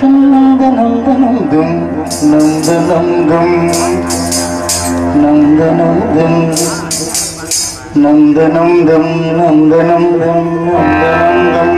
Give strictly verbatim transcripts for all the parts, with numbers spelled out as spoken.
நந்தனந்தம் நந்தனந்தம் நந்தனந்தம்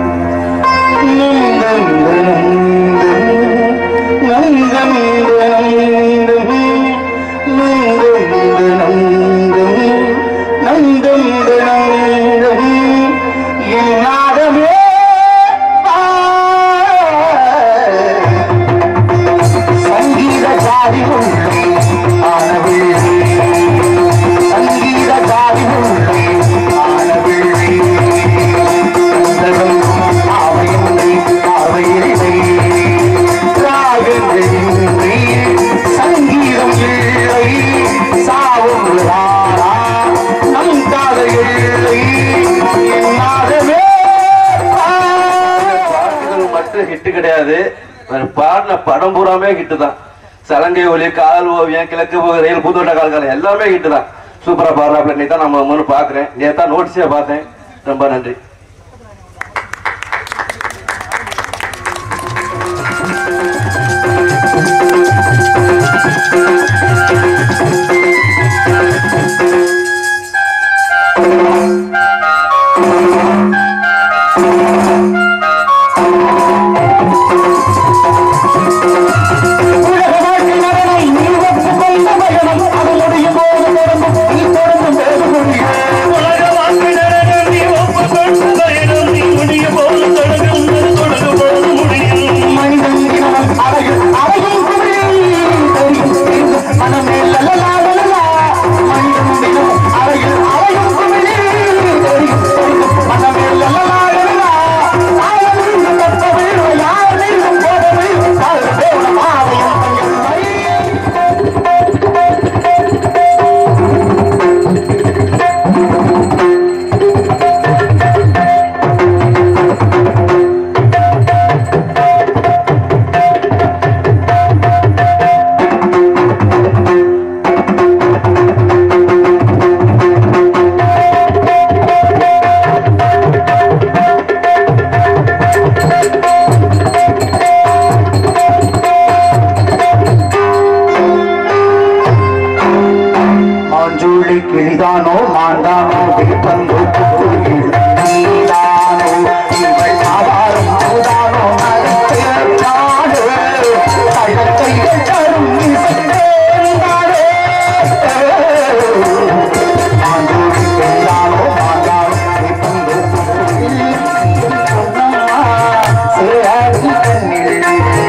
பாடின படம் பூராமே ஹிட்டு தான். சலங்கை ஒலி, கால் ஓவியம், கிழக்கு ரயில், புதுவட்ட கால்காலம் எல்லாமே ஹிட்டு தான். சூப்பரா பாடுறாப்ல. நீ தான் நம்ம முன்னு பாக்குறேன், நேத்தான் நோட்டீஸே பார்த்தேன். ரொம்ப நன்றி. கிளிதானோ மாண்டானோ விற்பந்தோ நீதானோ இவள் ஆதாரம் போதானோ நாடு தயத்தைகள் தரும் இசைந்தாரே மாண்டோடி கிளிதானோ மாண்டானோ விற்பந்தோ சேராதி கண்ணில்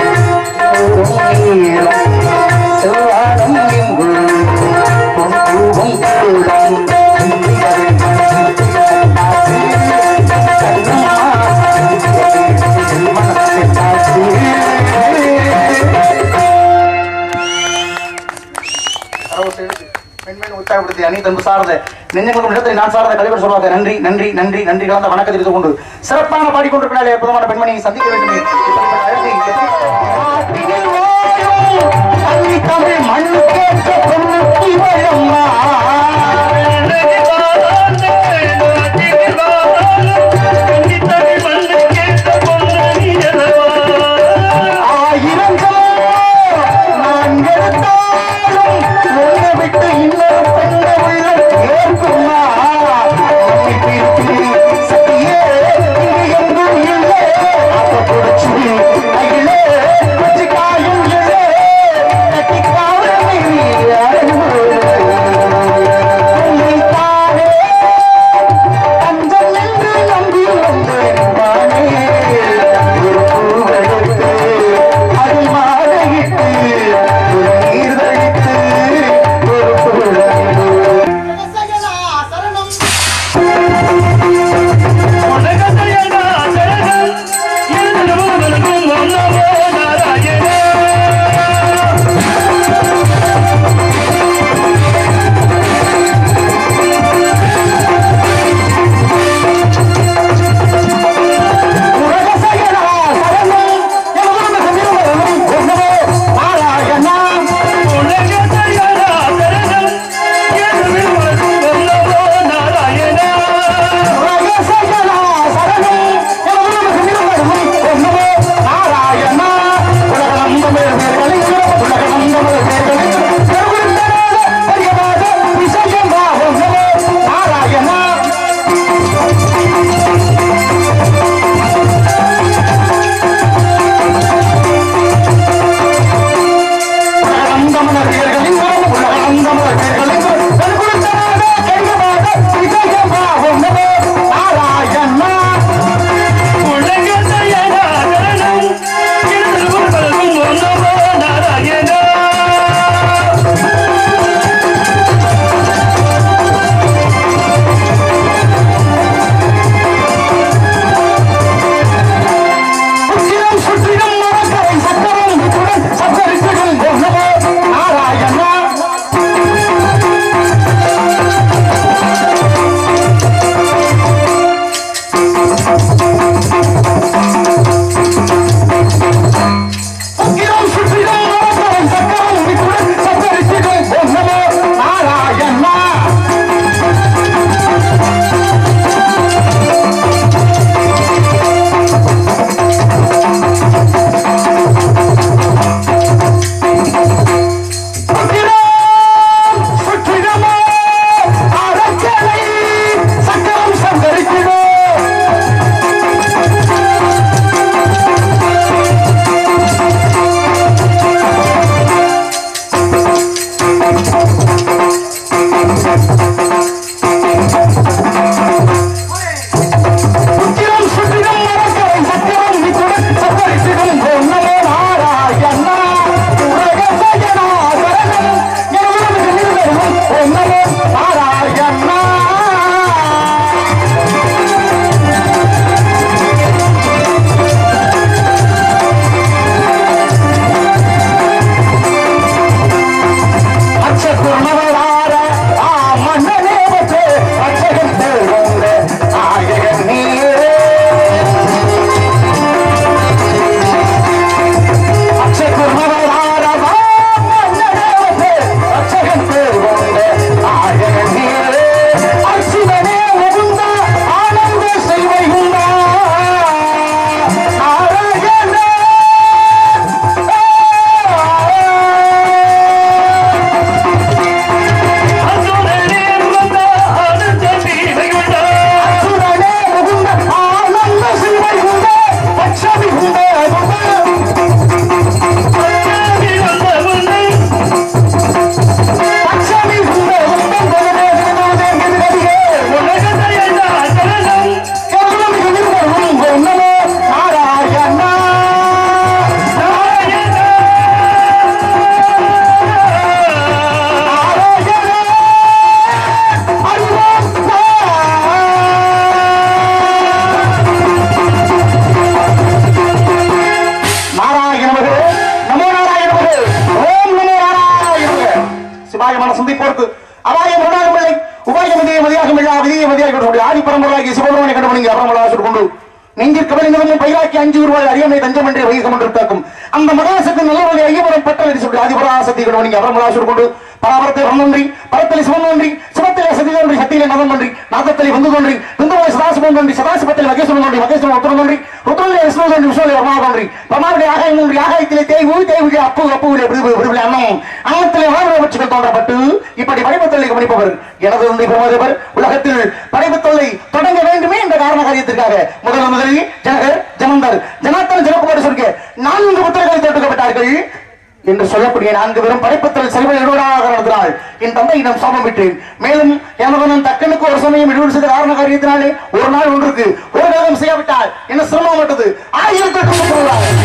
செவ்வாடம் எங்கு நன்றி நன்றி நன்றி நன்றி கலந்த வணக்கத்தை தெரிந்து கொண்டு சிறப்பான பாடிக்கொண்டிருக்கிறாலே அற்புதமான பெண்மணியை சந்திக்க வேண்டுமே. தமிழ் மண் கேட்ட பொண்ணுக்கு வயம்மா நாராயணா கடமணிக்கு அறமலாசர் கொண்டு நெஞ்சில் கவலை பயிராக்கி அஞ்சு ரூபாய் அறியாமை தஞ்சம் என்று வைகம் என்று தாக்கும் அந்த மகாசக்தி நல்லவழி ஐயவரம் பட்டல் சொல்லி அதிபராசக்தி கடமணிக்கு அறமலாசர் கொண்டு பராபரத்தை வந்தொன்றி பரத்தலை சிவந்தொன்றி சிவத்திலே சதி தோன்றி சத்தியிலே நதம் தோன்றி நாதத்திலே வந்து தோன்றி விந்துவாய் சதாசிவம் தோன்றி சதாசிவத்திலே மகேஸ்வரன் தோன்றி மகேஸ்வரன் உத்தரம் தோன்றி ருத்ரலே விஷ்ணு தோன்றி விஷ்ணுலே வர்மா தோன்றி பிரமாவுடைய ஆகாயம் தோன்றி ஆகாயத்திலே தேய்வு தேய்வுடைய அப்பு அப்புவிலே விருது விருவிலே அன்னம் அன்னத்திலே வாழ்வு பட்சிகள் தோன்றப்பட்டு இப்படி படைப்புத்தொல்லை கவனிப்பவர் எனது தந்தை பிரமதேவர் உலகத்தில் படைப்புத்தொல்லை தொடங்க வேண்டுமே என்ற காரண காரியத்திற்காக முதல் முதலில் ஜனகர் ஜமந்தர் ஜனார்த்தன ஜனகுமார் சொல்க நான்கு புத்தகங்களை தொட்டுக்கப்பட்டார்கள் என்று சொல்லக்கூடிய நான்கு பேரும் படைப்பத்தில் செல்வ இடுவராக நடத்தினாள் என் தந்தையிடம் சாபம் விட்டேன் மேலும் எனது தக்கனுக்கு ஒரு சமயம் இடுவடு செய்த காரண காரியத்தினாலே ஒரு நாள் ஒன்றுக்கு ஒரு கழகம் செய்யாவிட்டால் என்ன சிரமப்பட்டது ஆயிரத்திற்கு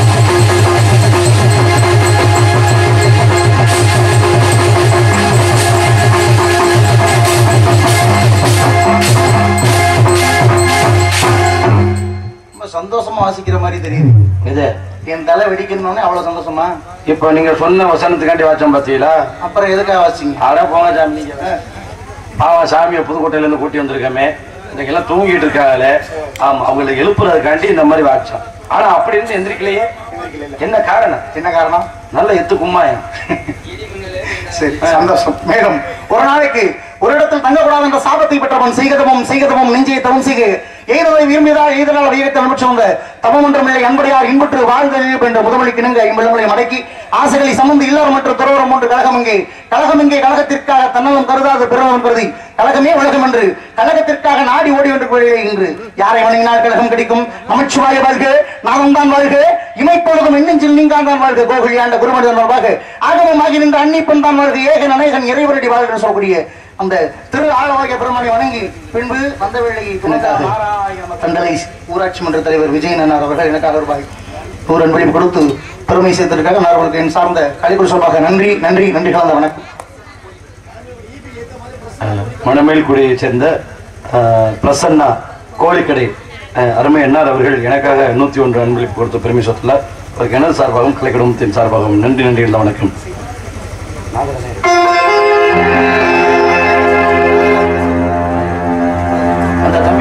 சந்தோஷமா வாசிக்கிற மாதிரி தெரியுது இது என் தலை வெடிக்கணும்னே அவ்வளவு சந்தோஷமா இப்ப நீங்க சொன்ன வசனத்துக்காண்டி வாச்சம் பாத்தீங்களா அப்புறம் எதுக்காக வாசிங்க அட போங்க சாமி நீங்க பாவா சாமியை புதுக்கோட்டையில இருந்து கூட்டி வந்திருக்கமே இன்னைக்கு எல்லாம் தூங்கிட்டு இருக்காங்களே ஆமா அவங்களுக்கு எழுப்புறதுக்காண்டி இந்த மாதிரி வாச்சோம் ஆனா அப்படி இருந்து எந்திரிக்கலையே என்ன காரணம் என்ன காரணம் நல்ல எத்து கும்மாயம் சரி சந்தோஷம் மேலும் ஒரு நாளைக்கு ஒரு இடத்தில் தங்கக்கூடாது என்ற சாபத்தை பெற்றவன் செய்கதமும் செய்கதமும் நெஞ்சை தவம் செய்க எய்ததை விரும்பியதால் எய்தனால் வடிவத்தை அனுப்பிச்சு வந்த தவம் ஒன்றும் இல்லை அன்படியார் இன்புற்று வாழ்ந்த என்ற முதுமொழிக்கு இணங்க ஐம்பலங்களை மடக்கி ஆசைகளை சம்பந்து இல்லாத மற்ற துறவரம் ஒன்று கழகம் இங்கே கழகம் இங்கே கழகத்திற்காக தன்னலம் கருதாத பெருமம் கருதி கழகமே உலகம் என்று கழகத்திற்காக நாடி ஓடி ஒன்று என்று யாரை வணங்கினால் கழகம் கிடைக்கும் நமச்சிவாய வாழ்க நானும் தான் வாழ்க இமைப்பொழுதும் எண்ணெஞ்சில் நீங்கான் தான் வாழ்க கோகுலி ஆண்ட குருமனிதன் வாழ்வாக ஆகமமாகி நின்ற அன்னிப்பன் தான் வாழ்க ஏக நனைகன் இறைவரடி வாழ்க என்று சொல்லக்கூடிய அந்த திரு ஆலவாகிய பெருமானை வணங்கி பின்பு வந்த வேளையை தண்டலை ஊராட்சி மன்ற தலைவர் விஜயன் அவர்கள் எனக்காக ரூபாய் நூறு அன்பளிப்பு கொடுத்து பெருமை சேர்த்திருக்காங்க நான் அவர்களுக்கு என் சார்ந்த கலிபுர சொல்வாக நன்றி நன்றி நன்றி கலந்த வணக்கம். மணமேல்குடியை சேர்ந்த பிரசன்னா கோழிக்கடை அருமை என்னார் அவர்கள் எனக்காக நூத்தி ஒன்று அன்பளிப்பு கொடுத்த பெருமை சொத்துல அவருக்கு எனது சார்பாகவும் கலை குடும்பத்தின் சார்பாகவும் நன்றி நன்றி கலந்த வணக்கம். அந்த தம்பி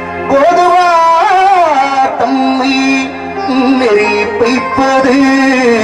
வைப்பது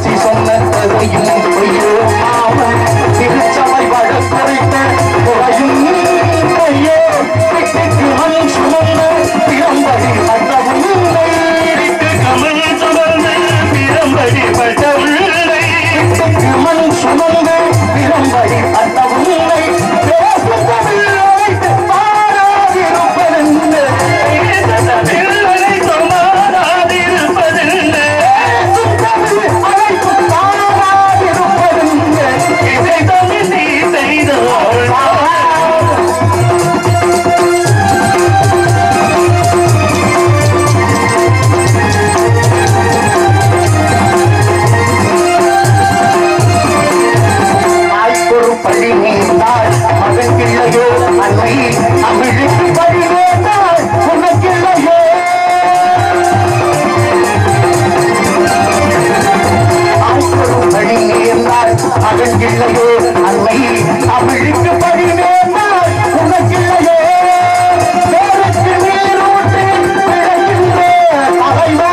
சாட்சி சொன்னதையும் பொய்யோ மாமன் திருச்சபை வழக்குரைத்த குறையும் பொய்யோ வீட்டுக்கு மண் சுமந்த பிறம்படி பட்டவுள்ளை வீட்டுக்கு மண் சுமந்த பிறம்படி பட்டவுள்ளை வீட்டுக்கு மண் சுமந்த பிறம்படி பட்டவுள்ளை பேசும் தமிழை பாராதிருப்பதென்று தமிழை சொன்னாராதிருப்பதென்று பேசும் தமிழ் அழைப்பு பாராதிருப்பதென்று இதை தமிழ் நீ செய்தோள் பள்ளி நீந்தாள் மகன்கில்லையோ அன்னை தமிழுக்கு படி வேண்டாள் உனக்கில்லையோ பள்ளி நீந்தாள் மகன்கில்லையோ அன்னை தமிழுக்கு படி வேண்டாள் உனக்கில்லையோ பேருக்கு நீரூட்டு விளைகின்ற தலைவா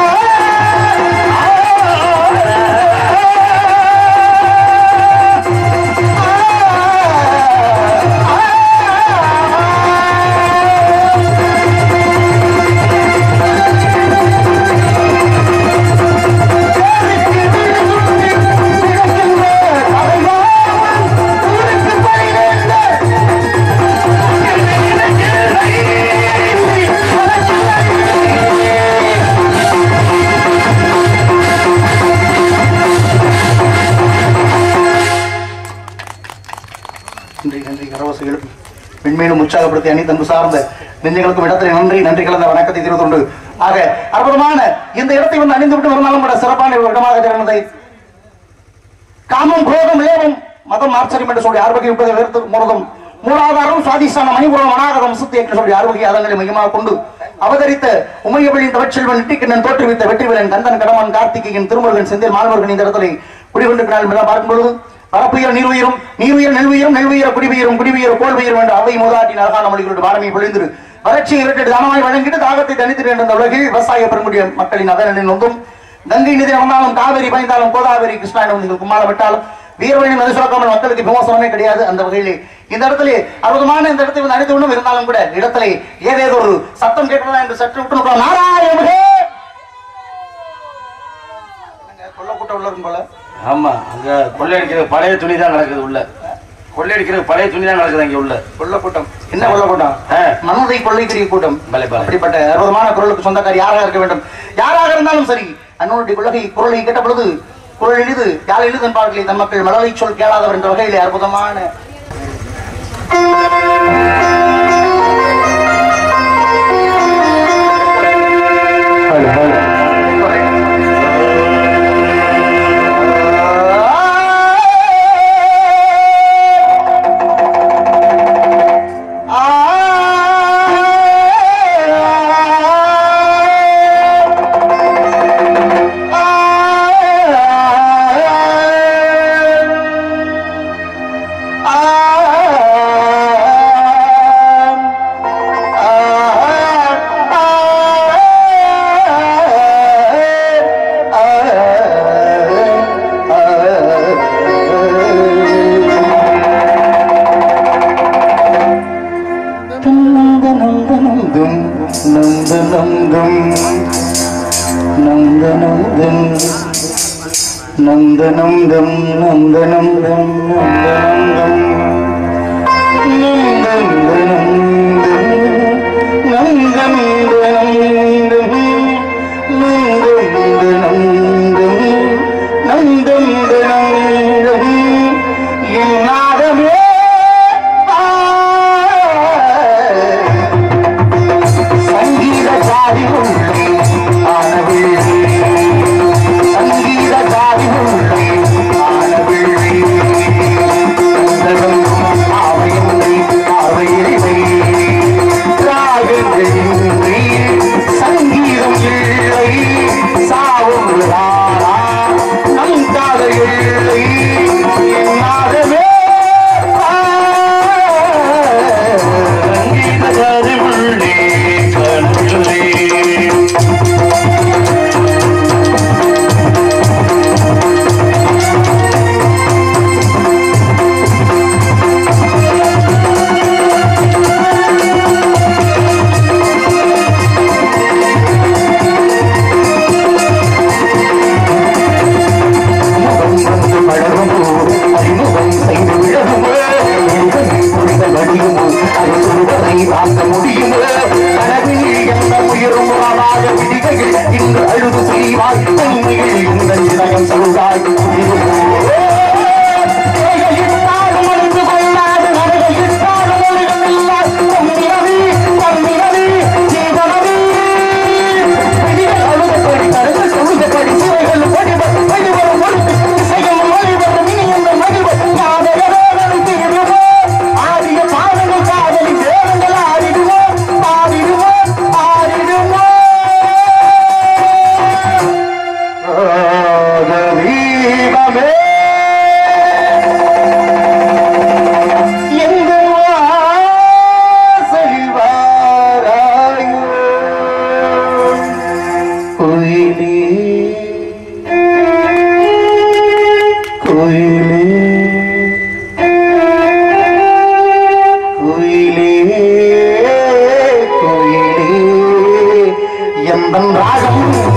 மென்மேலும் உற்சாகப்படுத்தி அணி தன்பு சார்ந்த நெஞ்சங்களுக்கும் இடத்தில் நன்றி நன்றி கலந்த வணக்கத்தை தெரிவித்துண்டு ஆக அற்புதமான இந்த இடத்தை வந்து அணிந்து விட்டு வருமானம் கூட சிறப்பான ஒரு இடமாக திறந்ததை காமம் குரோதம் ஏவம் மதம் ஆச்சரியம் என்று சொல்லி ஆர்வகை விட்டதை வேர்த்து முருதம் மூலாதாரம் சுவாதிஷ்டான மணிபுரம் அநாகதம் சுத்தி என்று சொல்லி ஆர்வகை அதங்களை மையமாக கொண்டு அவதரித்த உமையவளின் தவச்செல்வன் நெட்டிக்கண்ணன் தோற்றுவித்த வெற்றிவேலன் கந்தன் கடமன் கார்த்திகையின் திருமுருகன் செந்தில் மாணவர்கள் இந்த இடத்துல குடிகொண்டிருக்கிறார்கள் மேல பார்க்கும்பொழுது பரப்புயிர நீருயிரும் நீருயிர் நெல்வுயிரும் நெல்வுயிர குடிவுயிரும் குடிவுயிர கோல் உயிரும் என்ற அவை மூதாட்டின் அழகான மொழிகளோடு பாரமை பொழிந்திரு வறட்சி இரட்டு தானமாய் வழங்கிட்டு தாகத்தை தனித்து என்ற உலகில் விவசாய பெருங்குடிய மக்களின் அதனின் நொந்தும் கங்கை நிதி நடந்தாலும் காவிரி பயந்தாலும் கோதாவரி கிருஷ்ணாயிரம் கும்மாளம் விட்டாலும் வீரவழி மதுசோக்காமல் மக்களுக்கு விமோசனமே கிடையாது அந்த வகையிலே இந்த இடத்திலே அற்புதமான இந்த இடத்தை வந்து அனைத்து ஒன்றும் இருந்தாலும் கூட இடத்திலே ஏதேதோ ஒரு சத்தம் கேட்கிறதா என்று சற்று விட்டு நாராயணே கொல்ல கூட்டம் உள்ள இருக்கும் போல. ஆமா அங்க கொள்ளையடிக்கிற பழைய துணி தான் நடக்குது உள்ள கொள்ளையடிக்கிற பழைய துணி தான் நடக்குது அங்க உள்ள கொள்ள கூட்டம். என்ன கொள்ள கூட்டம்? மனதை கொள்ளைக்கிற கூட்டம். அப்படிப்பட்ட அற்புதமான குரலுக்கு சொந்தக்காரி யாராக இருக்க வேண்டும், யாராக இருந்தாலும் சரி அண்ணனுடைய கொள்கை குரலை கேட்ட பொழுது குரல் எழுது யாழ் எழுது என்பார்களே தன் மக்கள் மலரை சொல் கேளாதவர் என்ற வகையிலே அற்புதமான நந்தனம் நந்தனம் சங்கீத வீரமே எங்கள் வாசல் வாராயோ கோயிலே கோயிலே கோயிலே கோயிலே எந்தன் ராகம்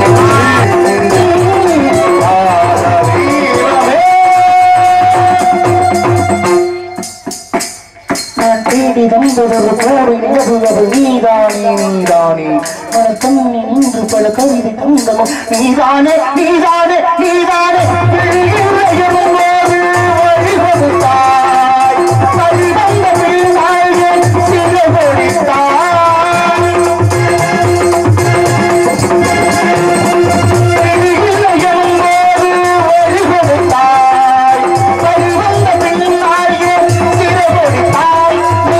நான் தேடி வந்ததொரு கோடி நிலவுவது நீதானே நீதானே தன்னை நின்று பல கவிதை தந்தமும் நீதானே நீதானே நீதானே வழிவகுத்தாய் வழிவந்த பிள்ளாய் சிறகொடித்தாய் வழிவகுத்தாய் வழிவந்த பிள்ளாய் சிறகொடித்தாய்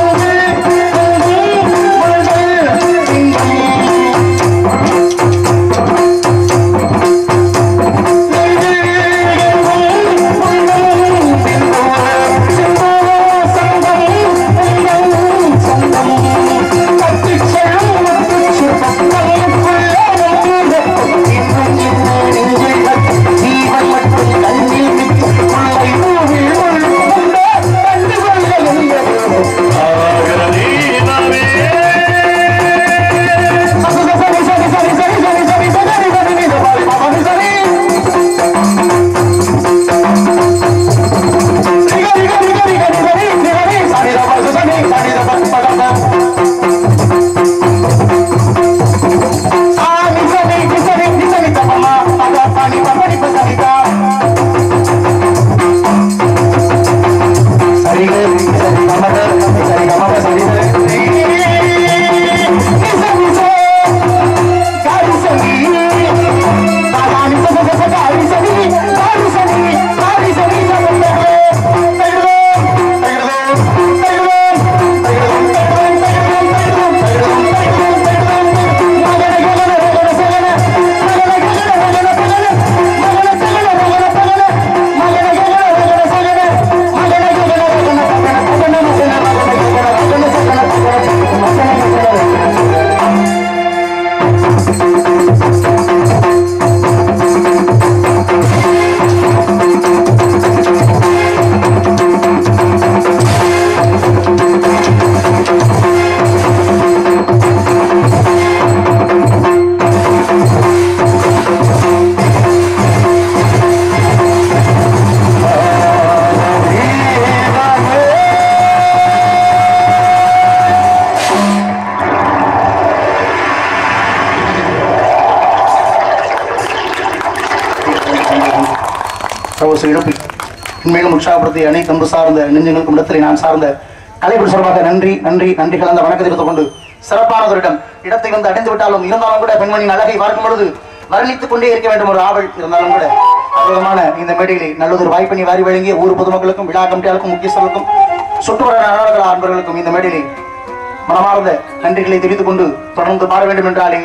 மேலும் உற்சாகப்படுத்தி அனைத்து அன்பு சார்ந்த நெஞ்சங்களுக்கும் இடத்திலே நான் சார்ந்த கலைப்பு சார்பாக நன்றி நன்றி நன்றி கலந்த வணக்கத்தை எடுத்துக் கொண்டு சிறப்பானவரிடம் இடத்தை வந்து அடைந்து விட்டாலும் இருந்தாலும் கூட பெண்மணியின் அழகை பார்க்கும் பொழுது வர்ணித்துக் கொண்டே இருக்க வேண்டும் ஒரு ஆவல் இருந்தாலும் கூட அற்புதமான இந்த மேடையிலே நல்லதொரு வாய்ப்பினை வாரி வழங்கிய ஊர் பொதுமக்களுக்கும் விழா கமிட்டியாளுக்கும் முக்கியஸ்தர்களுக்கும் சுற்றுப்புற நலன்கள அன்பர்களுக்கும் இந்த மேடையிலே மனமார்ந்த நன்றிகளை தெரிவித்துக் கொண்டு தொடர்ந்து பாட வேண்டும் என்றாலே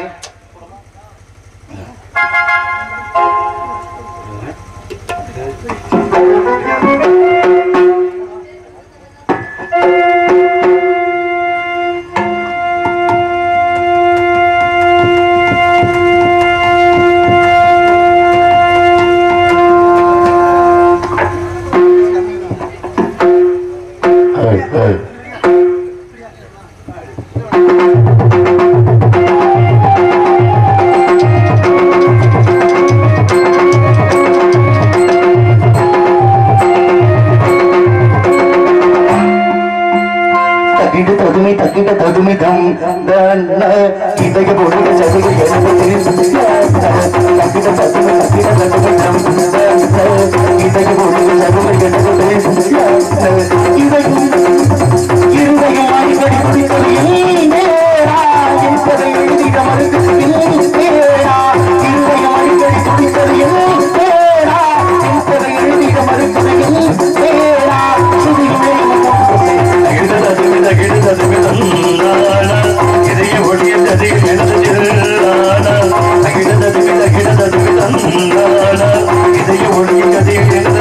இதைய ஒழிய கதை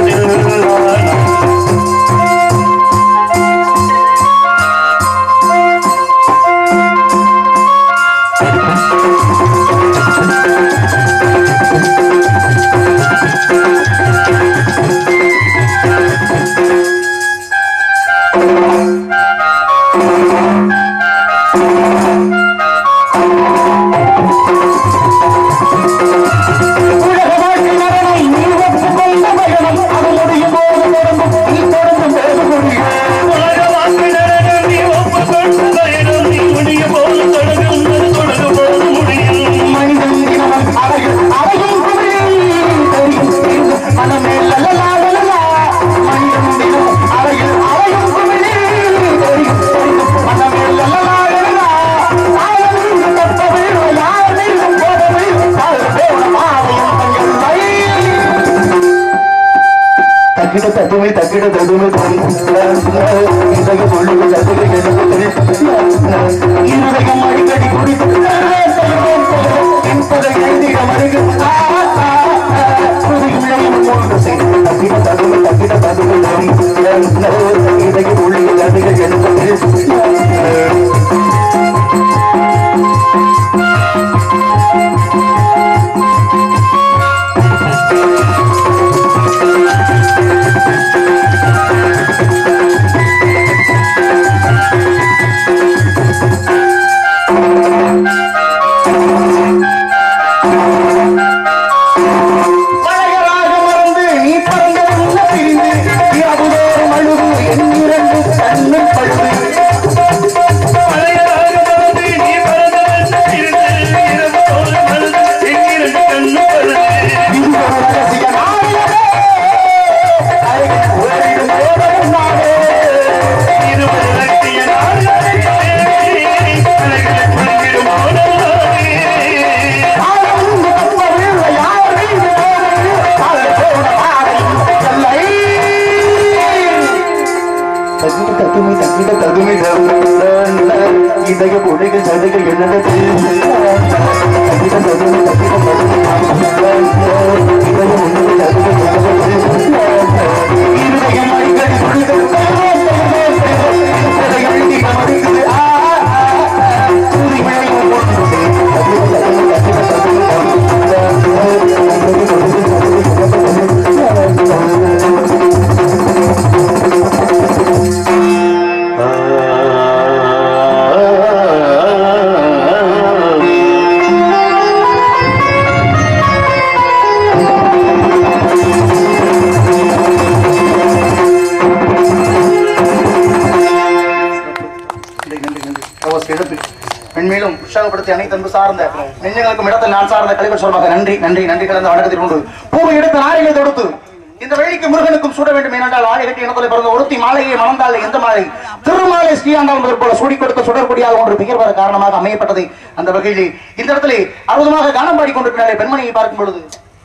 தக்கிட தத்துமை தக்கிட தத்துமை இதயம் ஒழுங்கு தத்துமை இருதயம் அடிக்கடி குடித்து என்பதை எழுதிட மருகு தக்கிட தத்துமை தக்கிட தத்துமை இதயம் ஒழுங்கு தத்துமை என்பது இதய பொழிகள் சதைகள் என்னது மென்மேலும் உற்சாகப்படுத்தி அனைத்து அன்பு சார்ந்த நெஞ்சங்களுக்கும் இடத்தை நான் சார்ந்த கலைவர் சொல்வாங்க நன்றி நன்றி நன்றி கலந்த வணக்கத்தில் கொண்டு பூவை எடுத்து நாரிலே தொடுத்து இந்த வேலைக்கு முருகனுக்கும் சூட வேண்டும் ஏனென்றால் ஆலை கட்டி இனத்தொலை பிறந்த ஒருத்தி மாலையை மணந்தால் எந்த மாலை திருமாலை ஸ்ரீயாண்டால் முதல் போல சூடி கொடுத்த சுடற்கொடியாக ஒன்று பெயர் வர காரணமாக அமையப்பட்டது. அந்த வகையிலே இந்த இடத்திலே அற்புதமாக கானம் பாடி கொண்டிருக்கிறாரே பெண்மணியை பார்க்கும் பொழுது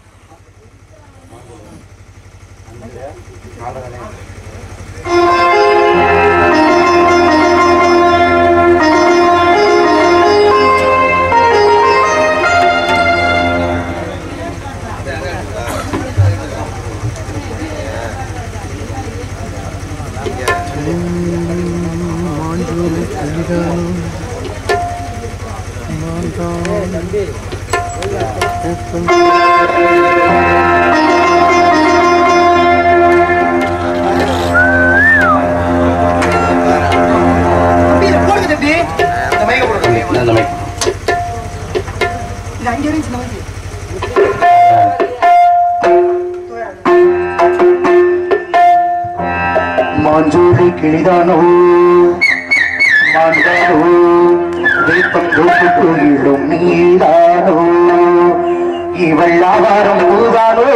மாஞ்சோலை கிளிதானோ மாண்டானோ தீபம் தூக்கிடும் நீதானோ இவள் ஆவாரம் பூதானோ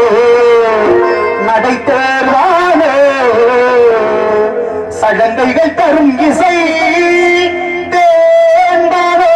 நடைத்தேர்வானோ சடங்கைகள் தரும் இசை தேர்ந்தானோ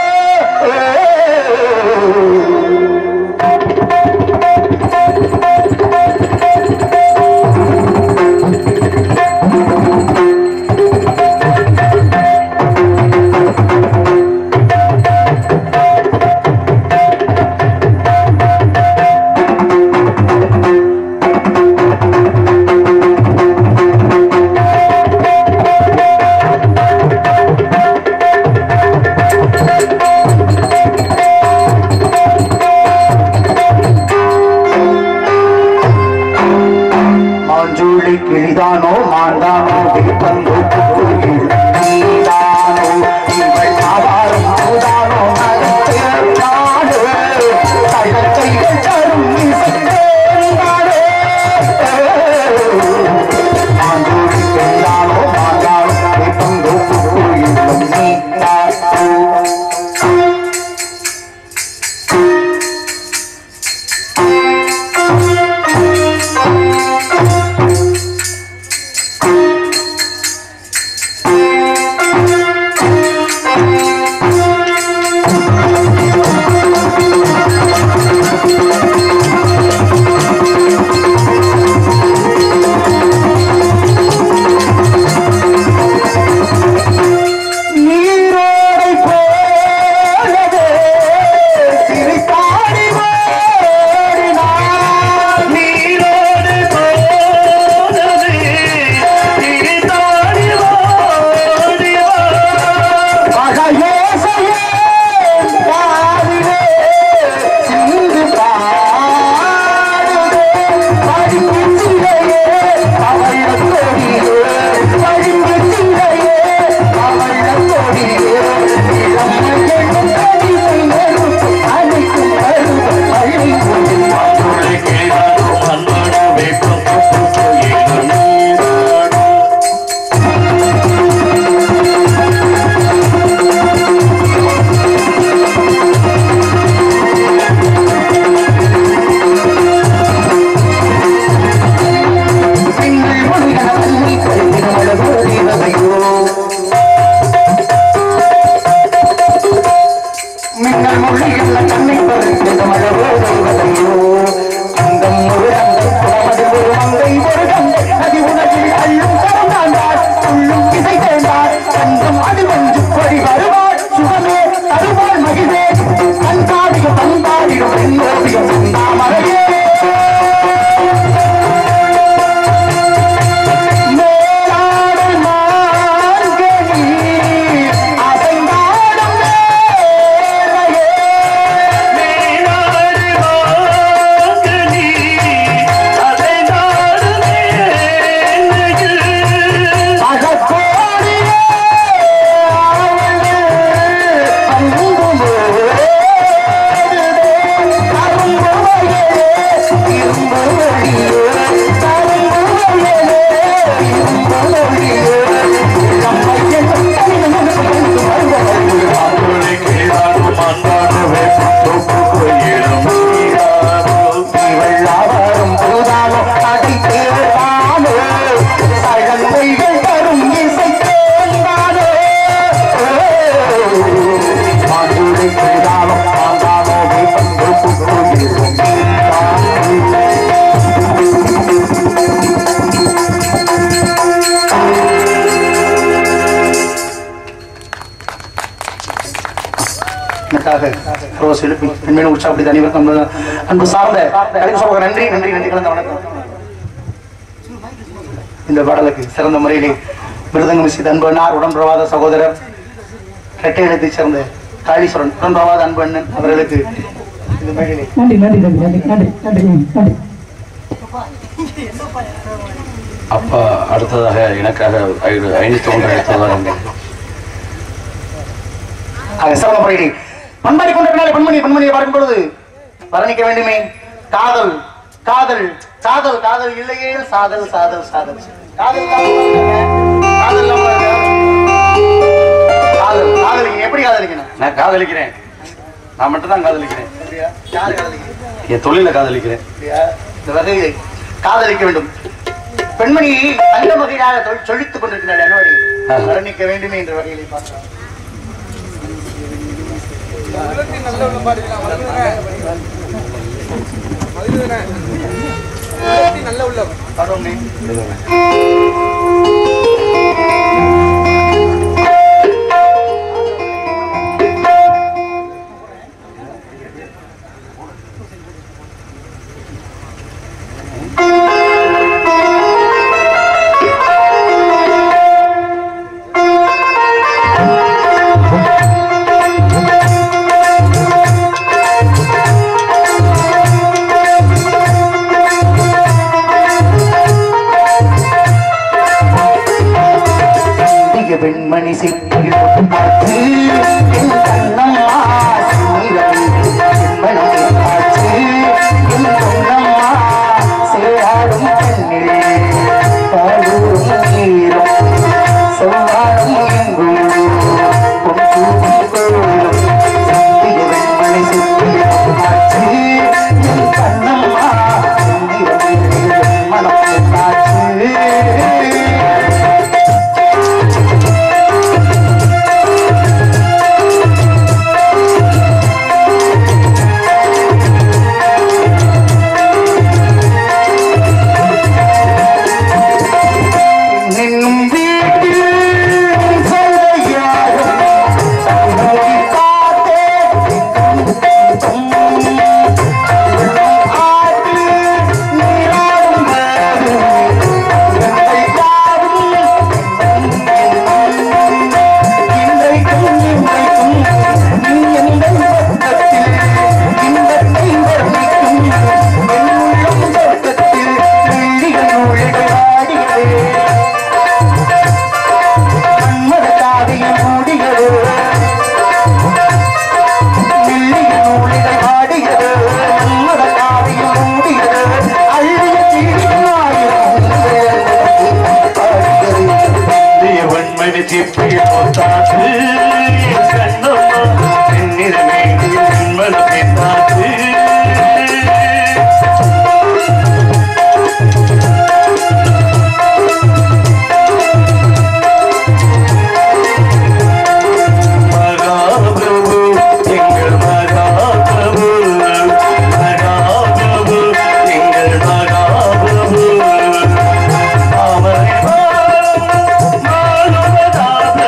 கிளிதானோ மாண்டானோ தீபம் நீதானோ இவள் ஆவாரம் பூதானோ நடத்தானோ சடங்கைகள் தரும் இசை தேர்ந்தானோ மாஞ்சோலை கிளிதானோ மாண்டானோ தீபம் நீதானோ Thank you. ரோஸ் எழுப்பி பெண்மேலும் உற்சாகப்படுத்தி அனைவருக்கும் நம்ம அன்பு சார்ந்த கலைஞர் சகோதரர் நன்றி நன்றி நன்றி கலந்த வணக்கம். இந்த பாடலுக்கு சிறந்த முறையிலே மிருதங்கம் செய்த அன்பு அண்ணார் உடன்பிரவாத சகோதரர் இரட்டை எழுத்தைச் சேர்ந்த காளீஸ்வரன் உடன்பிரவாத அன்பு அண்ணன் அவர்களுக்கு இந்த மேடையிலே நன்றி நன்றி நன்றி நன்றி நன்றி நன்றி நன்றி. அப்பா அடுத்ததாக எனக்காக ஐநூத்தி ஒன்று எடுத்ததாக சிறந்த முறையிலே பண்பாடி கொண்டிருந்தாலே பெண்மணி பெண்மணியை பார்க்கும் பொழுது வர்ணிக்க வேண்டுமே. காதல் காதல் காதல் காதல் இல்லையே சாதல் சாதல் சாதல் காதல் காதல் காதல் காதலிக்க எப்படி காதலிக்கணும்? நான் காதலிக்கிறேன். நான் மட்டும் தான் காதலிக்கிறேன். யாரு காதலிக்கிறேன்? என் தொழில காதலிக்கிறேன். இந்த வகையை காதலிக்க வேண்டும். பெண்மணி அந்த வகையாக சொல்லித்துக் கொண்டிருக்கிறார். என்ன வர்ணிக்க வேண்டுமே என்ற வகையிலே பார்க்கலாம். நல்ல உள்ள பெண்மணி சிப்பில் சேராடும் பெண்ணில் பாலூரும் நீரும் செவ்வாடும் எங்கும் பெண்மணி சிப்பில் என் கண்ணம்மா மனம் காற்று Mother,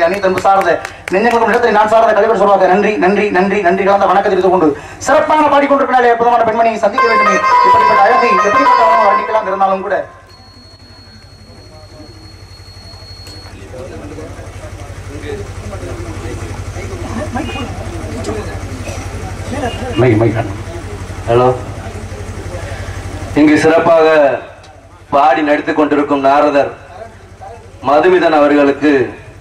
அனைத்து அன்பு சார்ந்த நெஞ்சங்களுக்கும் இடத்தை நான் சார்ந்த கலைவர் சொல்வாங்க நன்றி நன்றி நன்றி நன்றி கலந்த வணக்கத்தை எடுத்துக் கொண்டு சிறப்பான பாடிக்கொண்டிருக்கிறாலே அற்புதமான பெண்மணியை சந்திக்க வேண்டுமே இப்படிப்பட்ட அழகை எப்படிப்பட்ட வண்டிக்கலாம் இருந்தாலும் கூட ஹலோ, இங்கு சிறப்பாக பாடி நடித்துக் கொண்டிருக்கும் நாரதர் மதுமிதன் அவர்களுக்கு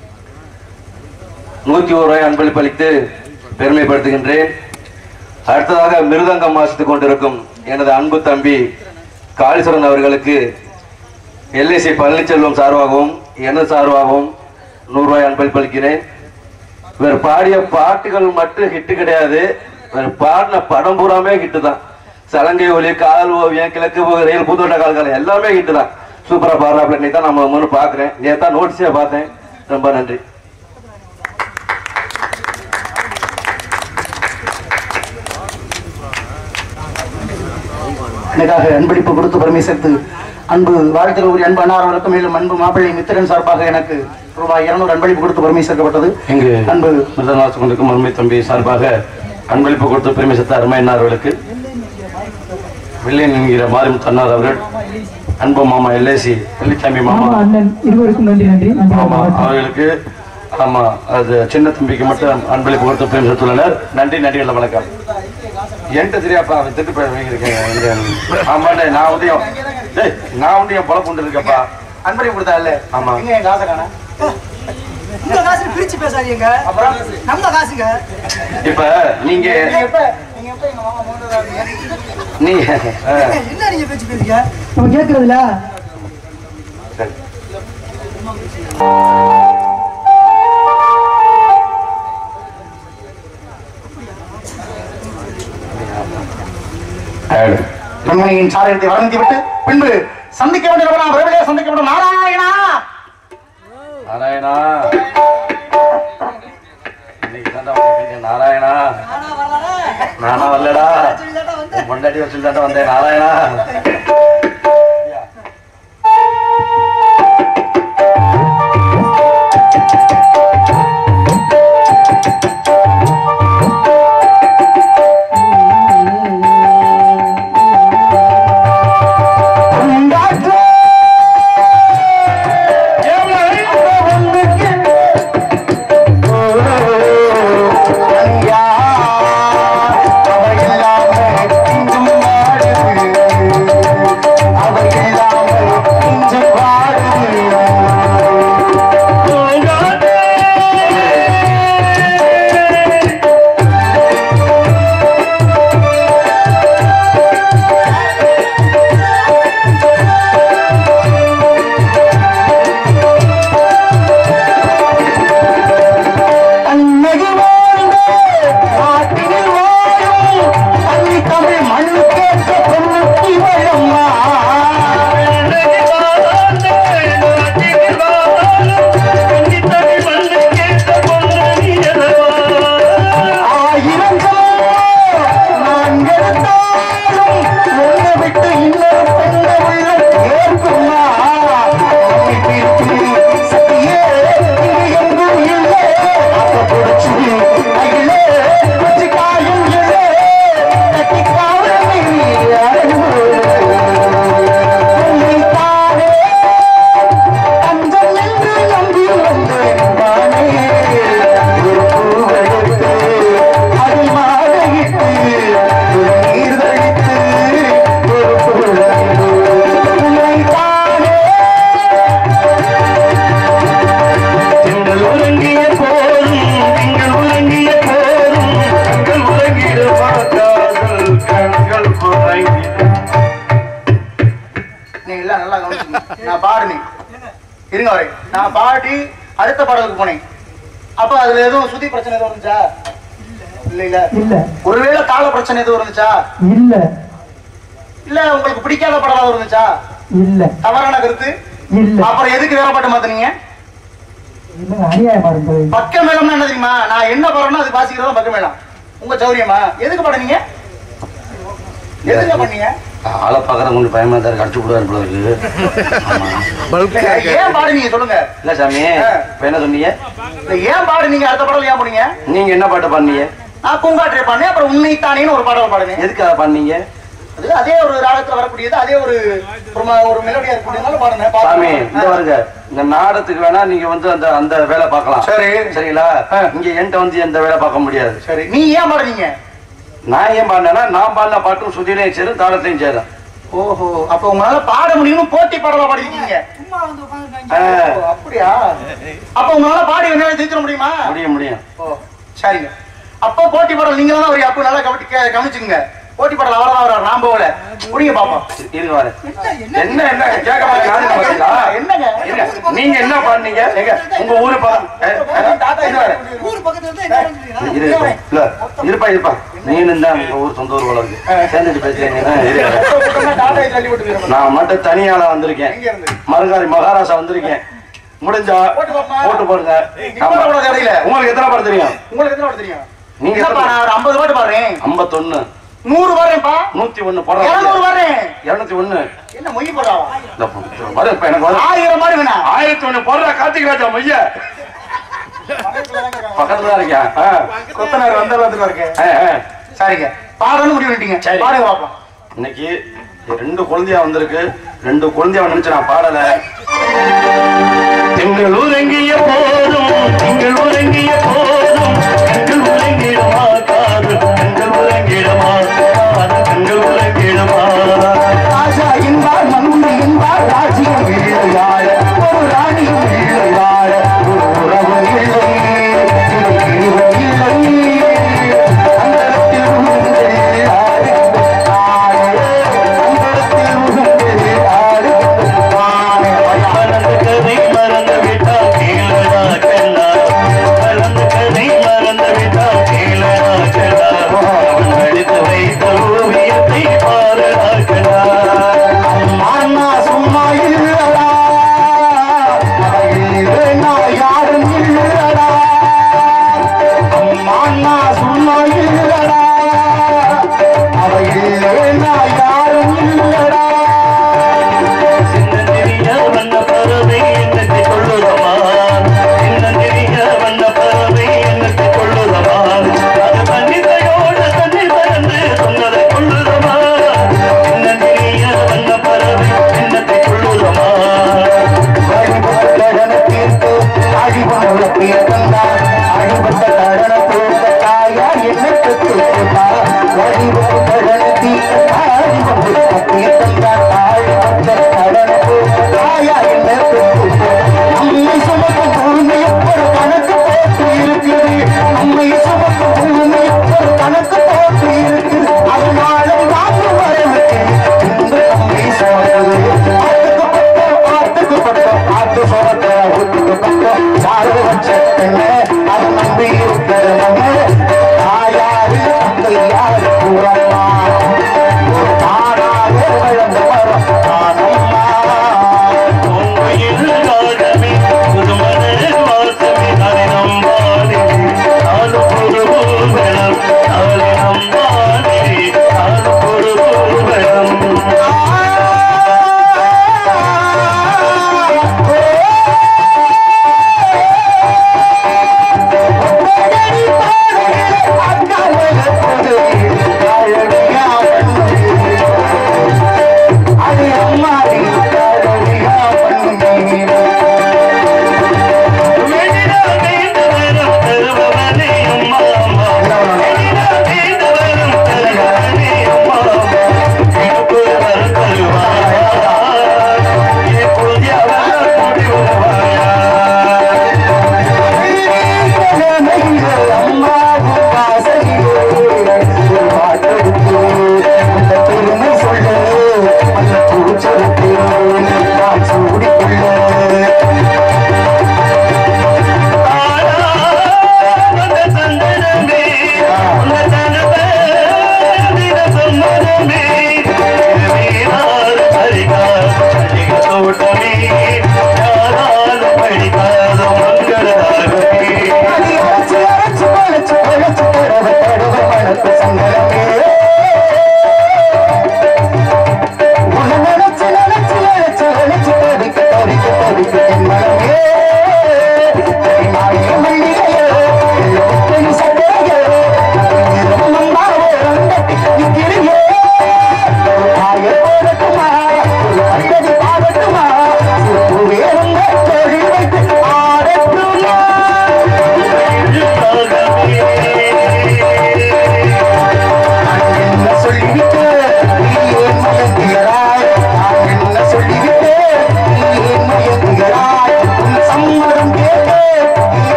நூத்தி ஒரு ரூபாய் அன்பளிப்பளித்து பெருமைப்படுத்துகின்றேன். அடுத்ததாக மிருதங்கம் வாசித்துக் கொண்டிருக்கும் எனது அன்பு தம்பி காளீஸ்வரன் அவர்களுக்கு எல்ஐசி பழனிச்செல்வம் சார்பாகவும் எனது சார்பாகவும் நூறு ரூபாய் அன்பளிப்பளிக்கிறேன். இவர் பாடிய பாட்டுகள் மட்டும் ஹிட்டு கிடையாது, இவர் பாடின படம் பூராமே ஹிட்டு தான். சலங்கை ஒலி, கால் ஓவியம், கிழக்கு ரயில், பூந்தோட்ட கால்காலம் எல்லாமே ஹிட்டு தான். சூப்பரா பாடுறாப்ல. நீ தான் நம்ம முன்னு பாக்குறேன், நேத்தான் நோட்டீஸே பார்த்தேன். ரொம்ப நன்றி. எனக்காக அன்பளிப்பு கொடுத்து பெருமை சேர்த்து அன்பு வாழ்த்துக்கள் கூறிய அன்பு அன்னாரவர்களுக்கும் மேலும் அன்பு மாப்பிள்ளை மித்திரன் சார்பாக எனக்கு ரூபாய் இருநூறு அன்பளிப்பு கொடுத்து பெருமை சேர்க்கப்பட்டது. இங்கு அன்பு மிருதநாசம் கொண்டிருக்கும் அருமை தம்பி சார்பாக அன்பளிப்பு கொடுத்து பெருமை சேர்த்த அருமை அன்னார்களுக்கு வில்லியன் என்கிற மாரிமுத்து அன்னார் அவர்கள், அன்பு மாமா எல்ஐசி வெள்ளிச்சாமி மாமா அண்ணன் இருவருக்கும் நன்றி நன்றி ஆமா அவர்களுக்கு ஆமா அது சின்ன தம்பிக்கு மட்டும் அன்பளிப்பு கொடுத்து பெருமை சேர்த்துள்ளனர். நன்றி நன்றி. நல்ல வணக்கம். என்கிட்ட தெரியாப்பா, அவன் திட்டு போய் வைக்கிறேன். ஆமாண்டே, நான் வந்து நான் வந்து என் பொழப்பு கொண்டு இருக்கப்பா. அன்பளிப்பு கொடுத்தா இல்ல? ஆமா. எங்க என் காசை காண? உங்க காசு பிரிச்சு பேசாதீங்க. அப்புறம் நம்ம காசுங்க. இப்ப நீங்க எப்ப நீங்க எப்ப எங்க மாமா மூணு நீ என்ன நீங்க பேச்சு பேசுறீங்க? நம்ம கேட்கறதுல பெண்மணியின் சாரத்தை வர்ணித்து விட்டு பின்பு சந்திக்க வேண்டிய விரைவிலே சந்திக்க வேண்டும். நாராயணா நாராயணா இன்னைக்கு தான் நாராயணா நானா வரலடா, பொண்டாட்டி வச்சுட்டு வந்தேன். நாராயணா நான் பாடி அடுத்த பாடலுக்கு போனேன். அப்ப அதுல எதுவும் சுத்தி பிரச்சனை எதுவும் இருந்துச்சா? இல்ல இல்ல இல்ல. ஒருவேளை தாள பிரச்சனை எதுவும் இருந்துச்சா? இல்ல இல்ல. உங்களுக்கு பிடிக்காத படம் இருந்துச்சா? இல்ல. தவறான கருத்து இல்ல. அப்புறம் எதுக்கு வேற பாட்டு மாத்தனீங்க? அநியாயமா இருந்தது. பக்க மேளம்னா என்ன தெரியுமா? நான் என்ன பாடுறேன்னா அது வாசிக்கிறதா பக்க மேளம். உங்க சௌரியமா? எதுக்கு பாடுனீங்க? எதுக்கு பண்ணீங்க? ஆளை பார்க்கற கொஞ்சம் பயமா தான் அடிச்சு விடுவாரு போல இருக்கு. ஏன் பாடுனீங்க சொல்லுங்க. இல்ல சாமி இப்ப என்ன சொன்னீங்க? ஏன் பாடுனீங்க? அடுத்த பாடல் ஏன் போனீங்க? நீங்க என்ன பாட்டு பாடுனீங்க? நான் பூங்காற்றை பாடினேன். அப்புறம் உன்னைத்தானேன்னு ஒரு பாடல் பாடுனேன். எதுக்காக பாடுனீங்க? அது அதே ஒரு ராகத்துல வரக்கூடியது, அதே ஒரு ஒரு மெலோடியா இருக்கக்கூடியதுனால பாடுனேன். சாமி இந்த வருங்க இந்த நாடத்துக்கு வேணா நீங்க வந்து அந்த அந்த வேலை பார்க்கலாம். சரி சரிங்களா? இங்க என்கிட்ட வந்து எந்த வேலை பார்க்க முடியாது. சரி நீ ஏன் பாடுனீங்க? நான் ஏன் பாடினா நான் பாடின பாட்டும் சுதிலையும் சேரும் தாளத்தையும் சேரும். ஓஹோ, அப்ப உங்களால பாட முடியும் போட்டி பாடலா பாடிருக்கீங்க. சும்மா வந்து உட்கார்ந்துட்டாங்க. அப்படியா? அப்ப உங்களால பாடி என்ன ஜெயிச்சிட முடியுமா? முடியும் முடியும். ஓ சரிங்க. அப்போ போட்டி பாடல் நீங்க தான் ஒரு அப்ப நல்லா கவனிச்சுங்க. போட்டி பாடல் அவரா அவரா நாம் போகல முடிய பாப்போம். இருங்க வரேன். என்ன என்ன கேட்க மாட்டீங்களா? என்னங்க நீங்க என்ன பாடுனீங்க? எங்க உங்க ஊரு பக்கம் ஊர் பக்கத்துல இருந்து என்ன பண்றீங்க? இல்ல இருப்பா இருப்பா நீனு தான் உங்க ஊர் சொந்த ஊர் போல இருக்கு. சேர்ந்துட்டு பேசுறீங்கன்னா நான் மட்டும் தனியாளா வந்திருக்கேன். மருங்காரி மகாராஷ்டிரா வந்திருக்கேன். முடிஞ்சா போட்டு போடுங்க. உங்களுக்கு எத்தனை பாட்டு தெரியும்? உங்களுக்கு எத்தனை பாட்டு தெரியும்? நீங்க ஐம்பது பாட்டு பாடுறேன். ஐம்பத்தொன்னு நூறு வரேன்ப்பா. நூத்தி ஒண்ணு போடுறேன். இருநூறு வரேன். இருநூத்தி ஒண்ணு என்ன மொய் போடாவா? வர இப்ப எனக்கு வர ஆயிரம் மாதிரி வேணா. ஆயிரத்தி ஒண்ணு போடுற கார்த்திக் ராஜா மொய்ய பக்கத்துல தான் இருக்கேன். கொத்தனார் வந்த இடத்துல இருக்கேன். சரிங்க பாடணும் முடிவு பண்ணிட்டீங்க. பாடுங்க பாப்போம். இன்னைக்கு ரெண்டு குழந்தையா வந்திருக்கு. ரெண்டு குழந்தையா நினைச்சு நான் பாடல. திங்கள் உறங்கிய போதும் திங்கள் உறங்கிய போதும் கண்கள் உறங்கிடமா காது கண்கள் உறங்கிடமா காது கண்கள் உறங்கிடமா ராஜா என்பார் மன்னி என்பார் ராஜ்யம் இல்லையாட ஒரு ராணியும் இல்லையாட ஒரு உறவு இல்லை இல்லை அந்தரத்தில் உங்கள் ஆடு ஆடு அந்தரத்தில் உங்கள் ஆடு மறந்து கதை மறந்து விட்டா கீழடா கண்ணா மறந்து கதை மறந்து விட்டா கீழடா கண்ணா அவன் எடுத்து வைத்த ஓவியத்தை பாரடா கண்ணா அம்மா சும்மா இல்லடா அவையில்லைனா யாரும் இல்லடா அம்மா சும்மா இல்லடா அவையில்லைனா யாரும் இல்லடா சின்னந்திரிய வண்ண பறவை என்னத்தை கொள்ளுதமா சின்னந்திரிய வண்ண பறவை என்னத்தை கொள்ளுதமா அது தன்னிதையோட தன்னை தரந்து சொன்னதை கொள்ளுதமா சின்னந்திரிய வண்ண பறவை என்னத்தை கொள்ளுதமா அடிபட்ட கடனத்திற்கு அடிபட்ட தந்தார் அடிபட்ட கடனத்திற்கு தாயார் என்னத்தை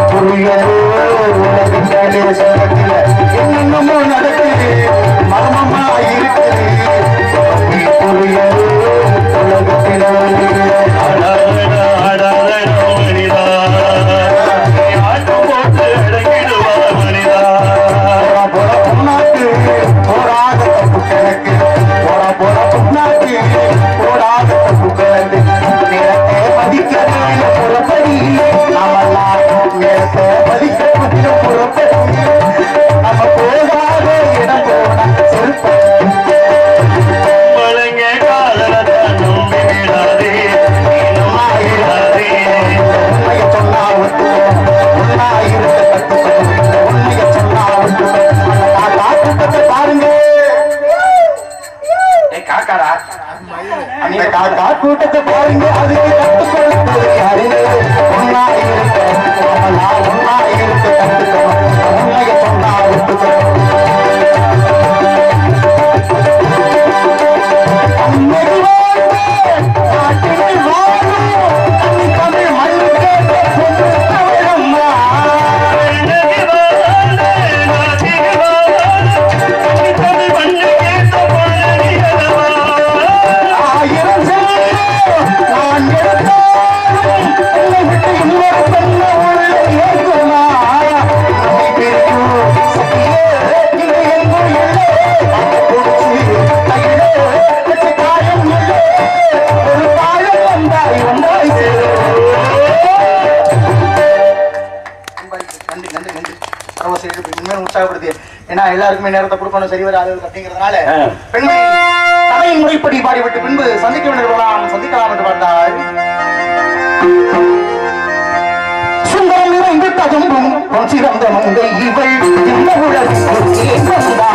புரியலோ உலகங்களே சொல்லத்துல என்னென்னமோ நடக்குது மர்மமா இருக்குது புரியலோ உலகத்தில பொன்னாக்கு போராத தப்பு கணக்கு போற போற பொன்னாக்கு போராத தப்பு கணக்கு நேரத்தை மதிக்கிறேன் புறப்படி நாமெல்லாம் நேரத்தை மதிக்க புறப்படி நம்ம போகாத இடம் போன செருப்ப உண்மையை சொன்னா ஒத்துவோம் உண்ணாயிரத்தை கட்டுக்கணும் உண்மையை சொன்னா ஒத்துவோம் காக்கூட்டத்தை பாருங்க காக்காரா அந்த காக்கா கூட்டத்தை பாருங்க அதுக்கு கட்டுக்கொள்ள யாரு ஒன்னா இருக்க ஒன்னா இருக்க கட்டுக்கணும் உண்மையை சொன்னா ஒத்துக்கணும் அன்னைக்கு வாழ்ந்து நாட்டில் வாழும் தனி தமிழ் மண்ணு கேட்ட பொண்ணு தமிழம்மா ஆயிரம் செல்லும் நான் எடுத்தாலும் என்னை விட்டு இன்னொரு பெண்ணை உள்ள ஏற்குமா நம்மை பிரிக்கும் சக்தியே இங்கு எங்கும் இல்லை அதை பிடிச்சி கையிலே வெற்றி காயம் இல்லை ஒரு காயம் வந்தாய் வந்தாய் நன்றி நன்றி நன்றி உண்மையை உற்சாகப்படுத்தி ஏன்னா எல்லாருக்குமே நேரத்தை கொடுக்கணும் சரி வர ஆளுகள் அப்படிங்கிறதுனால பெண்கள் கதையின் முறைப்படி பாடிவிட்டு பின்பு சந்திக்க வேண்டியவர்களாம் சந்திக்கலாம் என்று பார்த்தால் சுந்தரம் நிறைந்து ததும்பும் சிறந்த மங்கை இவள் இந்த உலகில்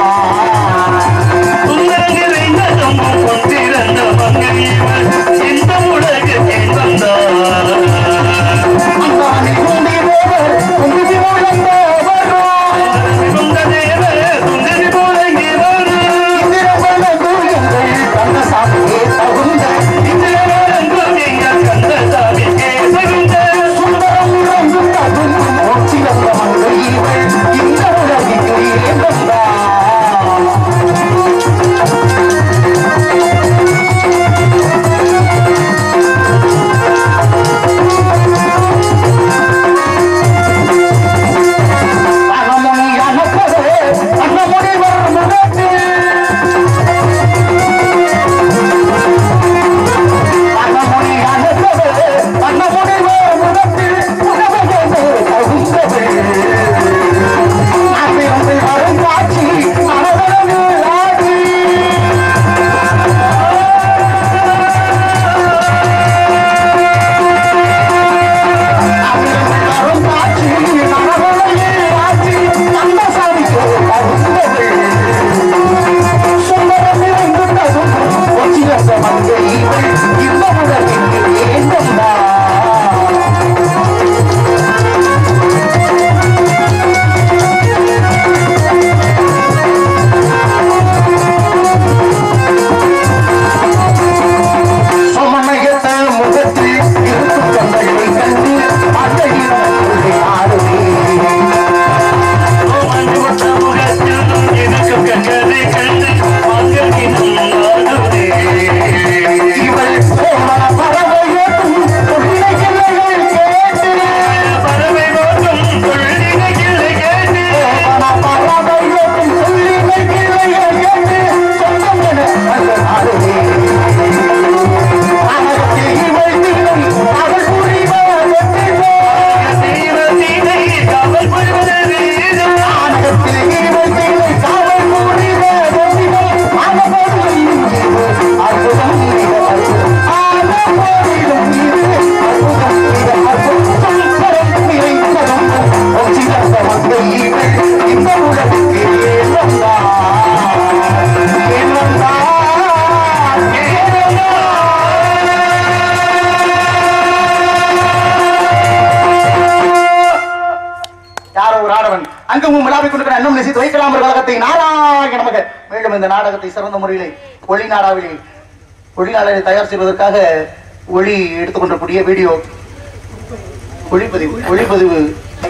அங்கமும் விழாவை கொண்டு அன்னம் நேசித்து வைக்கலாம் ஒரு கழகத்தை நாராயண நமக. மேலும் இந்த நாடகத்தை சிறந்த முறையிலே ஒளி நாடாவிலே ஒளி நாடகத்தை தயார் செய்வதற்காக ஒளி எடுத்துக்கொண்டிருக்கூடிய வீடியோ ஒளிப்பதிவு ஒளிப்பதிவு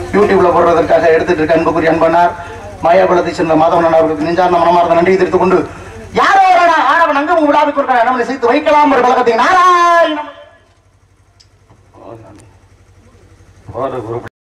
யூடியூப்ல போடுறதற்காக எடுத்துட்டு இருக்க அன்புக்குரிய அன்பனார் மாயாபலத்தை சேர்ந்த மாதவன் அவர்களுக்கு நெஞ்சார்ந்த மனமார்ந்த நன்றி தெரிவித்துக் கொண்டு யாரோ ஆடவன் அங்கும் விழாவிக் கொண்டார் நம்மளை சேர்த்து வைக்கலாம் ஒரு கழகத்தை நாராயணம்